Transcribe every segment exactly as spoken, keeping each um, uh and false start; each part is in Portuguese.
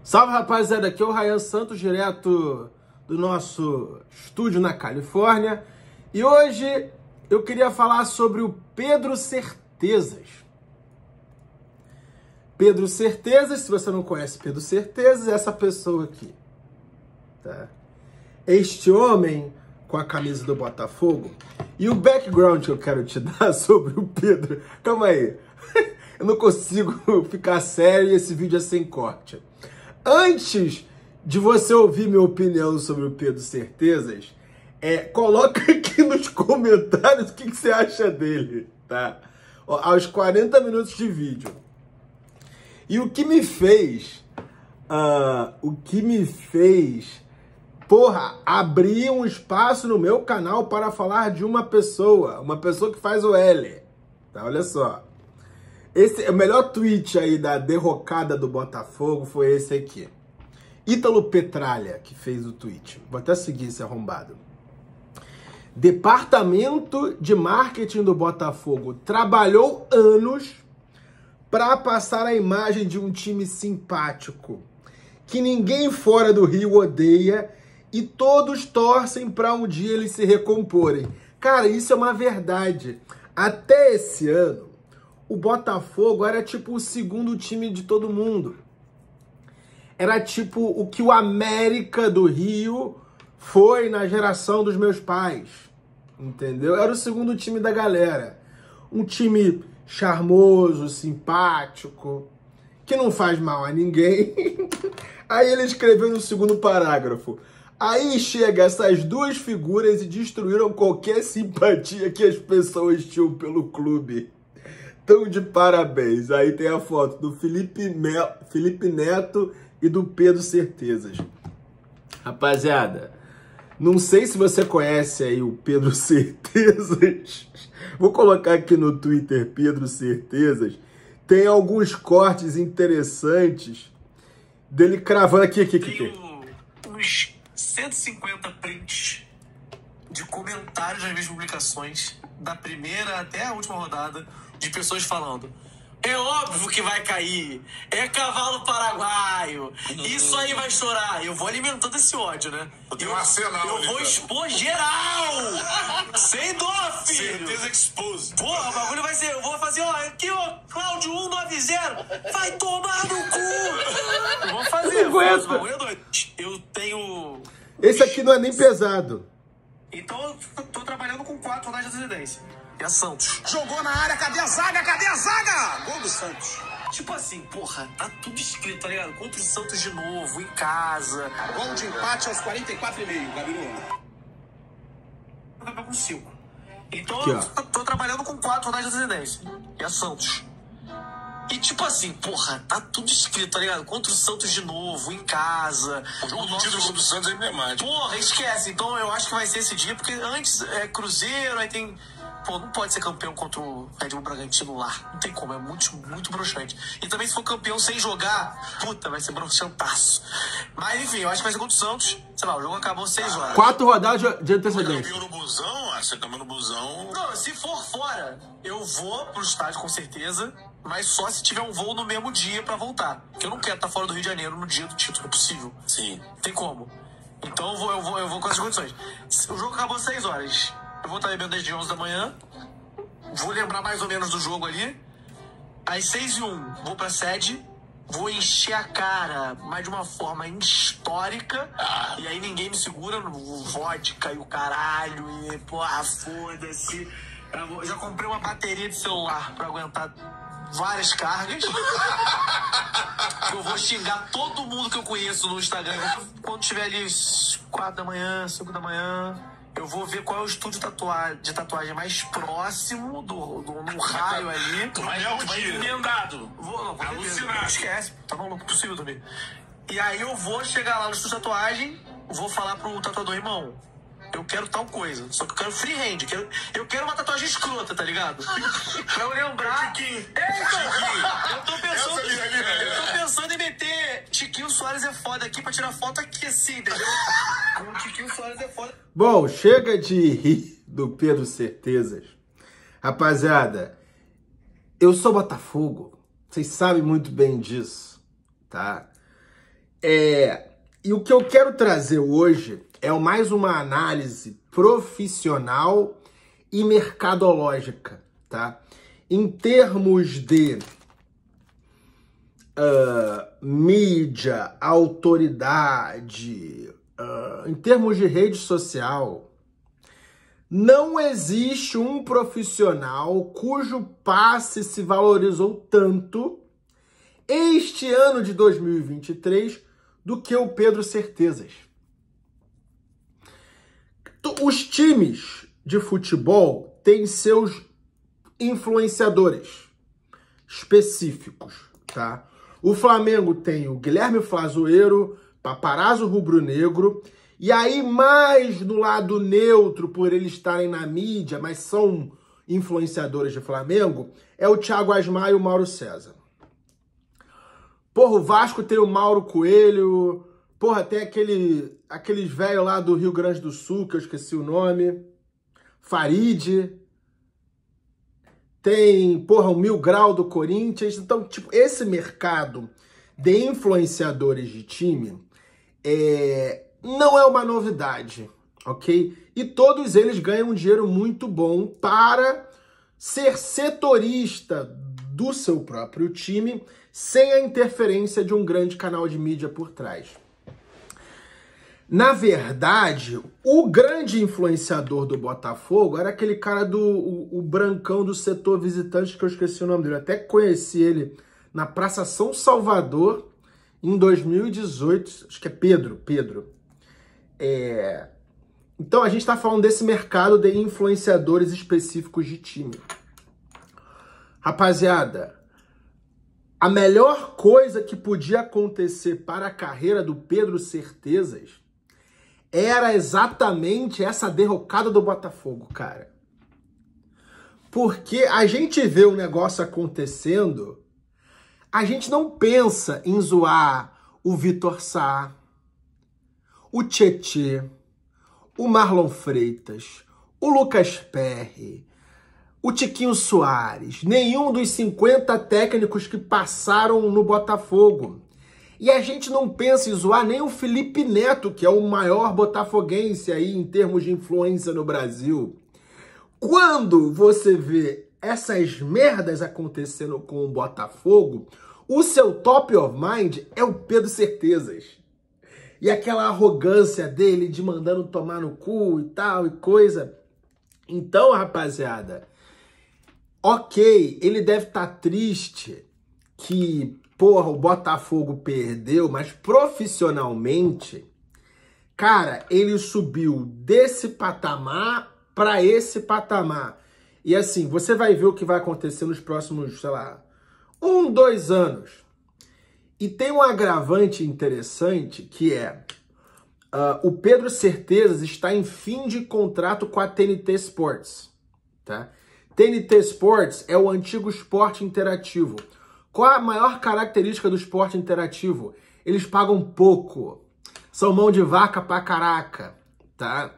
Salve, rapaziada, aqui é o Ryan Santos, direto do nosso estúdio na Califórnia. E hoje eu queria falar sobre o Pedro Certezas. Pedro Certezas, se você não conhece Pedro Certezas, é essa pessoa aqui. Tá? Este homem com a camisa do Botafogo. E o background que eu quero te dar sobre o Pedro... Calma aí. Eu não consigo ficar sério e esse vídeo é sem corte. Antes de você ouvir minha opinião sobre o Pedro Certezas, é, coloca aqui nos comentários o que, que você acha dele, tá? Ó, aos quarenta minutos de vídeo. E o que me fez, uh, o que me fez, porra, abrir um espaço no meu canal para falar de uma pessoa, uma pessoa que faz o L, tá? Olha só. Esse, o melhor tweet aí da derrocada do Botafogo foi esse aqui. Ítalo Petralha, que fez o tweet. Vou até seguir esse arrombado. Departamento de Marketing do Botafogo trabalhou anos para passar a imagem de um time simpático, que ninguém fora do Rio odeia e todos torcem para um dia eles se recomporem. Cara, isso é uma verdade. Até esse ano, o Botafogo era tipo o segundo time de todo mundo. Era tipo o que o América do Rio foi na geração dos meus pais. Entendeu? Era o segundo time da galera. Um time charmoso, simpático, que não faz mal a ninguém. Aí ele escreveu no segundo parágrafo: aí chega essas duas figuras e destruíram qualquer simpatia que as pessoas tinham pelo clube. Tão de parabéns. Aí tem a foto do Felipe, Mel, Felipe Neto e do Pedro Certezas. Rapaziada, não sei se você conhece aí o Pedro Certezas. Vou colocar aqui no Twitter Pedro Certezas. Tem alguns cortes interessantes dele cravando aqui, aqui, aqui. Tenho uns cento e cinquenta prints de comentários das minhas publicações, da primeira até a última rodada, de pessoas falando: é óbvio que vai cair, é cavalo paraguaio, isso aí vai chorar. Eu vou alimentando esse ódio, né? Eu tenho um arsenal, Eu vou expor geral, sem dó, filho. Certeza expose. Porra, o bagulho vai ser, eu vou fazer, ó, aqui, ó, Cláudio um nove zero, vai tomar no cu. Eu vou fazer, Não aguento. o bagulho é doido. Eu tenho... Esse aqui não é nem pesado. Então eu tô trabalhando com quatro rodadas de residência. E a Santos. Jogou na área, cadê a zaga? Cadê a zaga? Gol do Santos. Tipo assim, porra, tá tudo escrito, tá ligado? Contra o Santos de novo, em casa. Gol de empate aos quarenta e quatro e meio, Gabiru. Vai com cinco. Então Aqui, eu ó. tô, tô trabalhando com quatro rodadas de residência. E a Santos. E tipo assim, porra, tá tudo escrito, tá ligado? Contra o Santos de novo, em casa. O jogo O do nosso- título do Santos é emblemático. Porra, esquece. Então eu acho que vai ser esse dia, porque antes é Cruzeiro, aí tem... Pô, não pode ser campeão contra o Red Bull Bragantino lá. Não tem como, é muito, muito broxante. E também se for campeão sem jogar, puta, vai ser broxantaço. Mas enfim, eu acho que vai ser contra o Santos. Sei lá, o jogo acabou seis horas. Quatro rodadas de- de antecedência. Campeão no busão, ah, você campeão no busão. Não, se for fora, eu vou pro estádio com certeza, mas só se tiver um voo no mesmo dia pra voltar. Porque eu não quero estar fora do Rio de Janeiro no dia do título, é possível. Sim. Tem como. Então eu vou, eu vou, eu vou com as condições. O jogo acabou às seis horas. Eu vou estar bebendo desde onze da manhã. Vou lembrar mais ou menos do jogo ali. Às seis e um, vou pra sede. Vou encher a cara, mas de uma forma histórica. E aí ninguém me segura no vodka e o caralho. E, porra, foda-se. Eu vou- já comprei uma bateria de celular pra aguentar várias cargas. Eu vou xingar todo mundo que eu conheço no Instagram. Quando tiver ali às quatro da manhã, cinco da manhã, eu vou ver qual é o estúdio tatua- de tatuagem mais próximo do, do, no raio ali. Tu vai, tu vai emendado. Vou, não, vou Alucinado. Não esquece, tá maluco, possível dormir. E aí eu vou chegar lá no estúdio de tatuagem, vou falar pro tatuador: irmão, eu quero tal coisa, só que eu quero freehand, quero, eu quero uma tatuagem escrota, tá ligado? Pra eu lembrar. Tiquinho. É, então, eu tô pensando, Essa ali, ali, ali. eu tô pensando em meter Tiquinho Soares é foda aqui pra tirar foto aqui assim, entendeu? Com o Tiquinho Soares é foda. Bom, chega de rir do Pedro Certezas. Rapaziada, eu sou Botafogo. Vocês sabem muito bem disso, tá? É, e o que eu quero trazer hoje é mais uma análise profissional e mercadológica, tá? Em termos de uh, mídia, autoridade, uh, em termos de rede social, não existe um profissional cujo passe se valorizou tanto este ano de dois mil e vinte e três do que o Pedro Certezas. Os times de futebol têm seus influenciadores específicos, tá? O Flamengo tem o Guilherme Flazoeiro, Paparazzo Rubro-Negro, e aí mais no lado neutro, por eles estarem na mídia, mas são influenciadores de Flamengo, é o Thiago Asmar e o Mauro César. Porra, o Vasco tem o Mauro Coelho, porra, tem aquele, aqueles velhos lá do Rio Grande do Sul, que eu esqueci o nome, Farid, tem, porra, o Mil Grau do Corinthians. Então, tipo, esse mercado de influenciadores de time é, não é uma novidade, ok? E todos eles ganham um dinheiro muito bom para ser setorista do seu próprio time sem a interferência de um grande canal de mídia por trás. Na verdade, o grande influenciador do Botafogo era aquele cara do o, o brancão do setor visitante, que eu esqueci o nome dele. Eu até conheci ele na Praça São Salvador em dois mil e dezoito. Acho que é Pedro. Pedro. É... Então a gente está falando desse mercado de influenciadores específicos de time. Rapaziada, a melhor coisa que podia acontecer para a carreira do Pedro Certezas era exatamente essa derrocada do Botafogo, cara. Porque a gente vê o negócio acontecendo, a gente não pensa em zoar o Vitor Sá, o Tietê, o Marlon Freitas, o Lucas Perry, o Tiquinho Soares, nenhum dos cinquenta técnicos que passaram no Botafogo. E a gente não pensa em zoar nem o Felipe Neto, que é o maior botafoguense aí em termos de influência no Brasil. Quando você vê essas merdas acontecendo com o Botafogo, o seu top of mind é o Pedro Certezas. E aquela arrogância dele de mandando tomar no cu e tal e coisa. Então, rapaziada, ok, ele deve estar triste que, porra, o Botafogo perdeu, mas profissionalmente, cara, ele subiu desse patamar para esse patamar. E assim, você vai ver o que vai acontecer nos próximos, sei lá, um, dois anos. E tem um agravante interessante que é, uh, o Pedro Certezas está em fim de contrato com a T N T Sports, tá? T N T Sports é o antigo Esporte Interativo. Qual a maior característica do esporte interativo? Eles pagam pouco. São mão de vaca pra caraca, tá?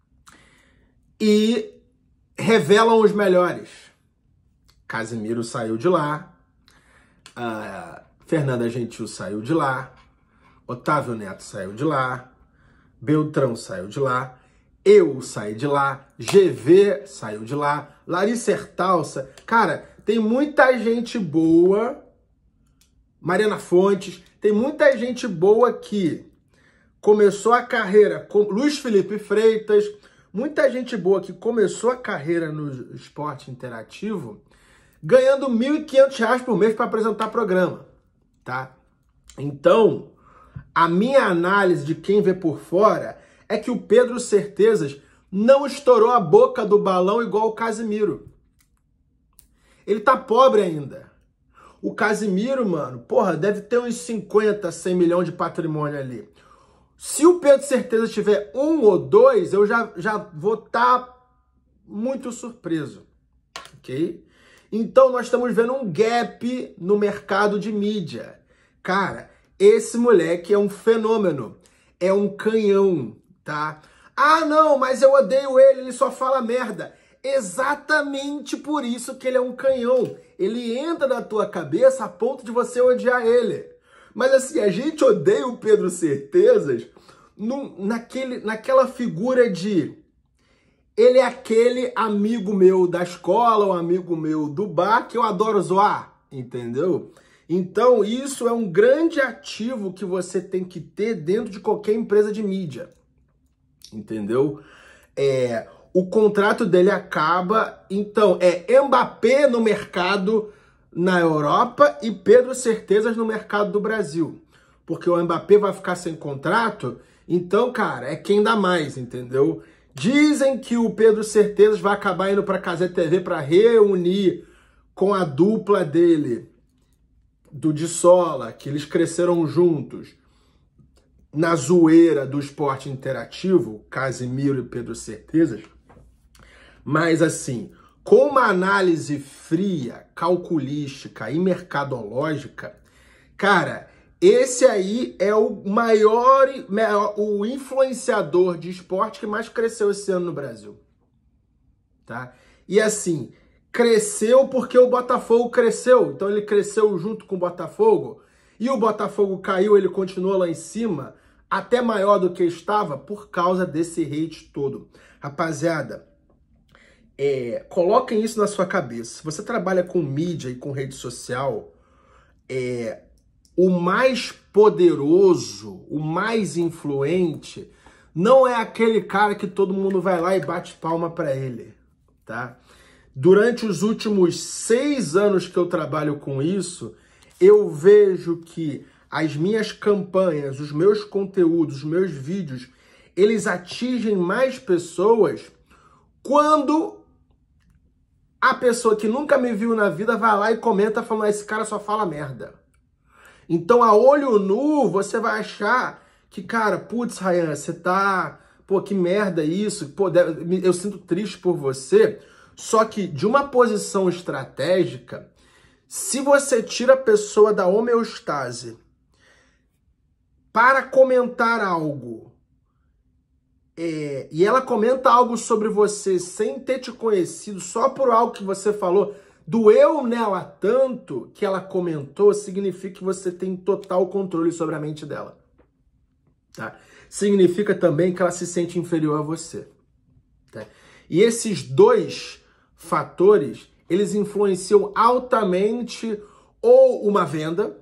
E revelam os melhores. Casimiro saiu de lá. Uh, Fernanda Gentil saiu de lá. Otávio Neto saiu de lá. Beltrão saiu de lá. Eu saí de lá. G V saiu de lá. Larissa Ertalça. Cara, tem muita gente boa. Mariana Fontes. Tem muita gente boa que começou a carreira com Luiz Felipe Freitas. Muita gente boa que começou a carreira no esporte interativo ganhando mil e quinhentos reais por mês para apresentar programa, tá? Então, a minha análise de quem vê por fora é que o Pedro Certezas não estourou a boca do balão igual o Casimiro. Ele tá pobre ainda. O Casimiro, mano, porra, deve ter uns cinquenta, cem milhões de patrimônio ali. Se o Pedro Certezas tiver um ou dois, eu já, já vou estar tá muito surpreso, ok? Então nós estamos vendo um gap no mercado de mídia. Cara, esse moleque é um fenômeno, é um canhão, tá? Ah, não, mas eu odeio ele, ele só fala merda. Exatamente por isso que ele é um canhão. Ele entra na tua cabeça a ponto de você odiar ele. Mas assim, a gente odeia o Pedro Certezas num, naquele, naquela figura de... Ele é aquele amigo meu da escola, um amigo meu do bar, que eu adoro zoar, entendeu? Então, isso é um grande ativo que você tem que ter dentro de qualquer empresa de mídia, entendeu? É, o contrato dele acaba, então, é Mbappé no mercado na Europa e Pedro Certezas no mercado do Brasil. Porque o Mbappé vai ficar sem contrato, então, cara, é quem dá mais, entendeu? Dizem que o Pedro Certezas vai acabar indo para a Cazé T V para reunir com a dupla dele, do Di Sola, que eles cresceram juntos na zoeira do esporte interativo, Casimiro e Pedro Certezas. Mas assim, com uma análise fria, calculística e mercadológica, cara, esse aí é o maior, o influenciador de esporte que mais cresceu esse ano no Brasil, tá? E assim, cresceu porque o Botafogo cresceu, então ele cresceu junto com o Botafogo, e o Botafogo caiu, ele continuou lá em cima, até maior do que estava, por causa desse hate todo. Rapaziada, é, coloquem isso na sua cabeça. Se você trabalha com mídia e com rede social, é... o mais poderoso, o mais influente, não é aquele cara que todo mundo vai lá e bate palma para ele, tá? Durante os últimos seis anos que eu trabalho com isso, eu vejo que as minhas campanhas, os meus conteúdos, os meus vídeos, eles atingem mais pessoas quando a pessoa que nunca me viu na vida vai lá e comenta falando, esse cara só fala merda. Então, a olho nu, você vai achar que, cara, putz, Ryan, você tá... Pô, que merda isso. Pô, eu sinto triste por você. Só que, de uma posição estratégica, se você tira a pessoa da homeostase para comentar algo, é, e ela comenta algo sobre você sem ter te conhecido, só por algo que você falou... doeu nela tanto que ela comentou, significa que você tem total controle sobre a mente dela. Tá? Significa também que ela se sente inferior a você. Tá? E esses dois fatores, eles influenciam altamente ou uma venda,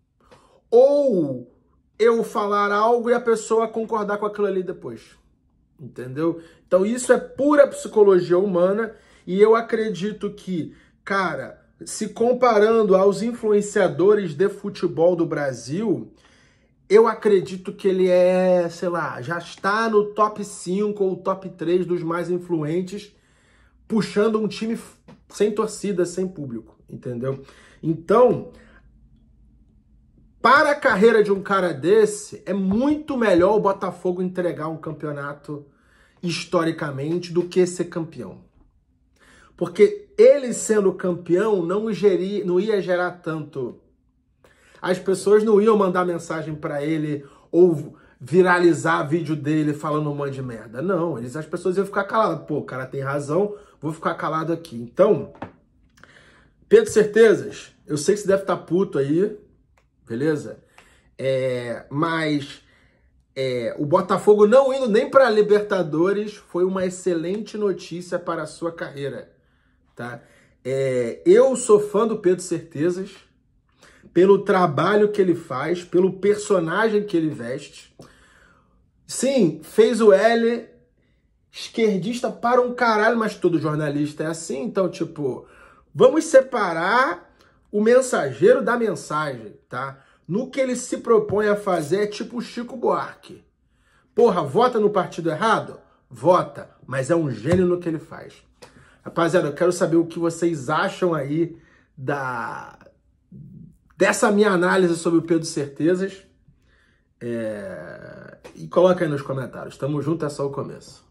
ou eu falar algo e a pessoa concordar com aquilo ali depois. Entendeu? Então isso é pura psicologia humana e eu acredito que, cara, se comparando aos influenciadores de futebol do Brasil, eu acredito que ele é, sei lá, já está no top cinco ou top três dos mais influentes, puxando um time sem torcida, sem público, entendeu? Então, para a carreira de um cara desse, é muito melhor o Botafogo entregar um campeonato historicamente do que ser campeão. Porque ele sendo campeão não, geria, não ia gerar tanto. As pessoas não iam mandar mensagem para ele ou viralizar vídeo dele falando um monte de merda. Não, eles, as pessoas iam ficar caladas. Pô, o cara tem razão, vou ficar calado aqui. Então, Pedro Certezas, eu sei que você deve estar puto aí, beleza? É, mas é, o Botafogo não indo nem para a Libertadores foi uma excelente notícia para a sua carreira. Tá? É, eu sou fã do Pedro Certezas, pelo trabalho que ele faz, pelo personagem que ele veste. Sim, fez o L, esquerdista para um caralho, mas todo jornalista é assim, então, tipo, vamos separar o mensageiro da mensagem, tá? No que ele se propõe a fazer é tipo o Chico Buarque. Porra, vota no partido errado? Vota, mas é um gênio no que ele faz. Rapaziada, eu quero saber o que vocês acham aí da... dessa minha análise sobre o Pedro Certezas. É... E coloca aí nos comentários. Tamo junto, é só o começo.